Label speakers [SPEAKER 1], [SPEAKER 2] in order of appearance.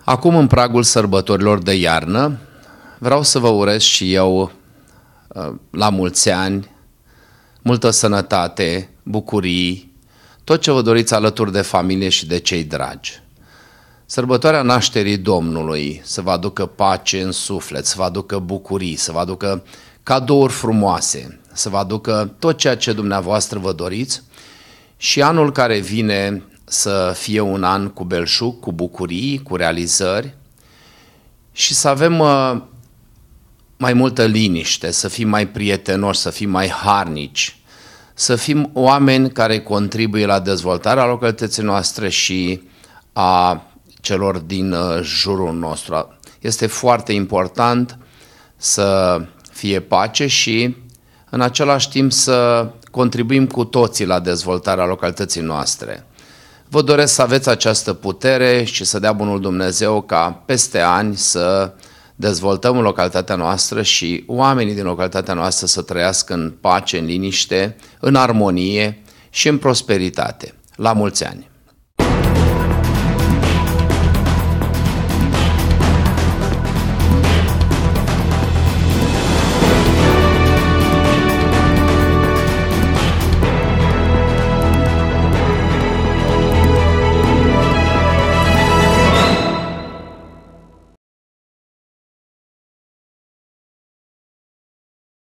[SPEAKER 1] Acum, în pragul sărbătorilor de iarnă, vreau să vă urez și eu la mulți ani, multă sănătate, bucurii, tot ce vă doriți alături de familie și de cei dragi. Sărbătoarea nașterii Domnului să vă aducă pace în suflet, să vă aducă bucurii, să vă aducă cadouri frumoase, să vă aducă tot ceea ce dumneavoastră vă doriți și anul care vine să fie un an cu belșug, cu bucurii, cu realizări și să avem mai multă liniște, să fim mai prietenoși, să fim mai harnici, să fim oameni care contribuie la dezvoltarea localității noastre și a celor din jurul nostru. Este foarte important să fie pace și în același timp să contribuim cu toții la dezvoltarea localității noastre. Vă doresc să aveți această putere și să dea bunul Dumnezeu ca peste ani să dezvoltăm în localitatea noastră și oamenii din localitatea noastră să trăiască în pace, în liniște, în armonie și în prosperitate. La mulți ani!